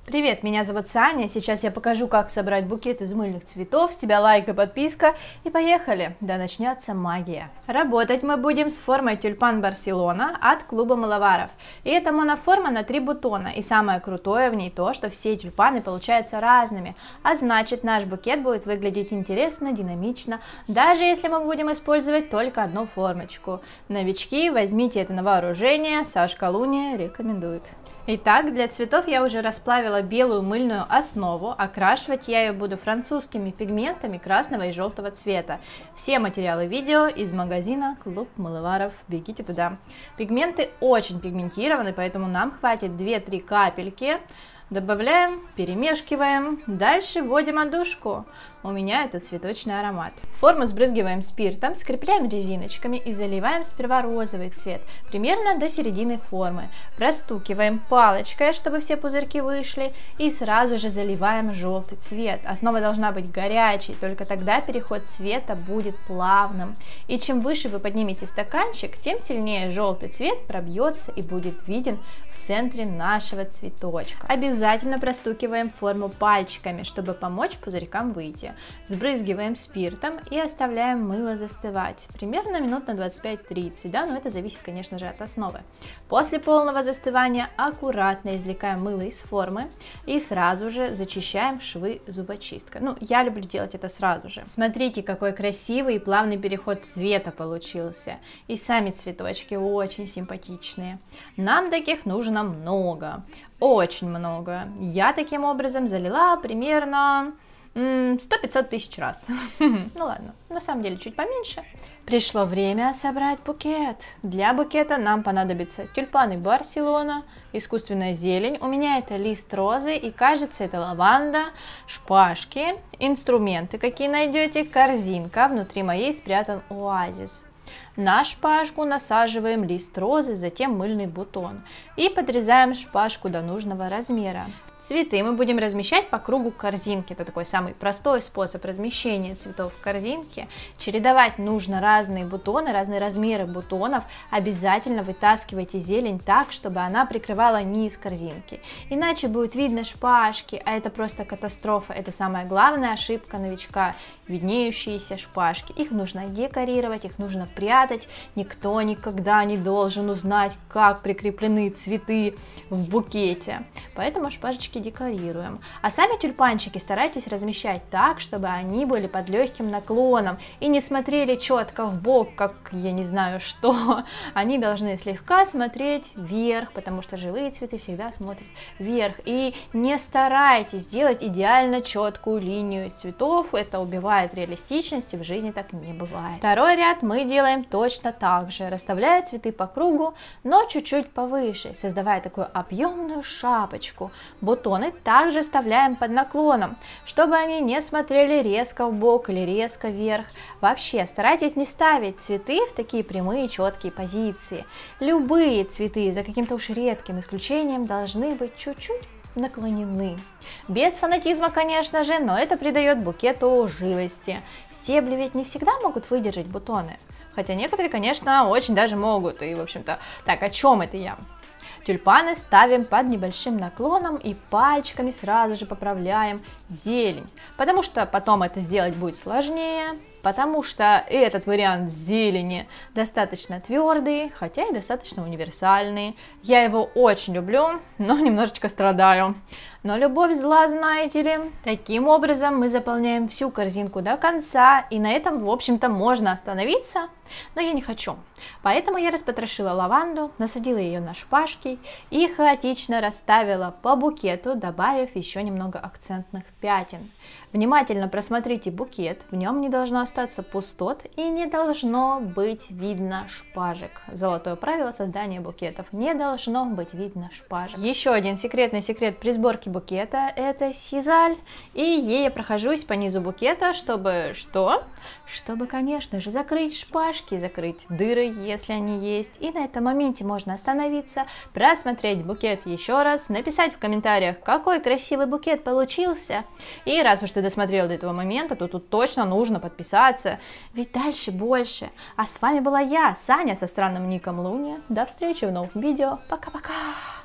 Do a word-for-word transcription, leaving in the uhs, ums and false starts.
Привет, меня зовут Саня, сейчас я покажу, как собрать букет из мыльных цветов, с тебя лайк и подписка, и поехали, да начнется магия. Работать мы будем с формой тюльпан Барселона от клуба мыловаров, и это моноформа на три бутона, и самое крутое в ней то, что все тюльпаны получаются разными, а значит наш букет будет выглядеть интересно, динамично, даже если мы будем использовать только одну формочку. Новички, возьмите это на вооружение, Сашка Луния рекомендует. Итак, для цветов я уже расплавила белую мыльную основу, окрашивать я ее буду французскими пигментами красного и желтого цвета. Все материалы видео из магазина Клуб мыловаров, бегите туда. Пигменты очень пигментированы, поэтому нам хватит две-три капельки. Добавляем, перемешиваем, дальше вводим отдушку. У меня это цветочный аромат. Форму сбрызгиваем спиртом, скрепляем резиночками и заливаем сперва розовый цвет, примерно до середины формы. Простукиваем палочкой, чтобы все пузырьки вышли, и сразу же заливаем желтый цвет. Основа должна быть горячей, только тогда переход цвета будет плавным. И чем выше вы поднимете стаканчик, тем сильнее желтый цвет пробьется и будет виден в центре нашего цветочка. Обязательно простукиваем форму пальчиками, чтобы помочь пузырькам выйти. Сбрызгиваем спиртом и оставляем мыло застывать, примерно минут на двадцать пять-тридцать, да, но это зависит, конечно же, от основы. После полного застывания аккуратно извлекаем мыло из формы и сразу же зачищаем швы зубочисткой. Ну, я люблю делать это сразу же. Смотрите, какой красивый и плавный переход цвета получился. И сами цветочки очень симпатичные. Нам таких нужно много, очень много. Я таким образом залила примерно сто-пятьсот тысяч раз. Ну ладно, на самом деле чуть поменьше. Пришло время собрать букет. Для букета нам понадобятся тюльпаны Барселона, искусственная зелень, у меня это лист розы и кажется это лаванда, шпажки, инструменты какие найдете, корзинка, внутри моей спрятан оазис. На шпажку насаживаем лист розы, затем мыльный бутон и подрезаем шпажку до нужного размера. Цветы мы будем размещать по кругу корзинки. Это такой самый простой способ размещения цветов в корзинке. Чередовать нужно разные бутоны, разные размеры бутонов. Обязательно вытаскивайте зелень так, чтобы она прикрывала низ корзинки. Иначе будет видно шпажки, а это просто катастрофа. Это самая главная ошибка новичка. Виднеющиеся шпажки. Их нужно декорировать, их нужно прятать. Никто никогда не должен узнать, как прикреплены цветы в букете. Поэтому шпажечки декорируем. А сами тюльпанчики старайтесь размещать так, чтобы они были под легким наклоном и не смотрели четко в бок, как я не знаю что. Они должны слегка смотреть вверх, потому что живые цветы всегда смотрят вверх. И не старайтесь делать идеально четкую линию цветов, это убивает реалистичность, и в жизни так не бывает. Второй ряд мы делаем точно так же, расставляя цветы по кругу, но чуть-чуть повыше, создавая такую объемную шапочку. Бутоны также вставляем под наклоном, чтобы они не смотрели резко в бок или резко вверх. Вообще старайтесь не ставить цветы в такие прямые четкие позиции. Любые цветы, за каким-то уж редким исключением, должны быть чуть-чуть наклонены. Без фанатизма, конечно же, но это придает букету живости. Стебли ведь не всегда могут выдержать бутоны, хотя некоторые, конечно, очень даже могут. И, в общем-то, так, о чем это я? Тюльпаны ставим под небольшим наклоном и пальчиками сразу же поправляем зелень, потому что потом это сделать будет сложнее, потому что этот вариант зелени достаточно твердый, хотя и достаточно универсальный. Я его очень люблю, но немножечко страдаю. Но любовь зла, знаете ли. Таким образом мы заполняем всю корзинку до конца, и на этом, в общем-то, можно остановиться, но я не хочу. Поэтому я распотрошила лаванду, насадила ее на шпажки и хаотично расставила по букету, добавив еще немного акцентных пятен. Внимательно просмотрите букет, в нем не должно остаться пустот и не должно быть видно шпажек. Золотое правило создания букетов: не должно быть видно шпажек. Еще один секретный секрет при сборке букета — это сизаль, и ей я прохожусь по низу букета, чтобы что? Чтобы, конечно же, закрыть шпажки, закрыть дыры, если они есть. И на этом моменте можно остановиться, просмотреть букет еще раз, написать в комментариях, какой красивый букет получился. И раз уж ты досмотрел до этого момента, то тут точно нужно подписаться, ведь дальше больше. А с вами была я, Саня, со странным ником Луния. До встречи в новом видео. Пока-пока!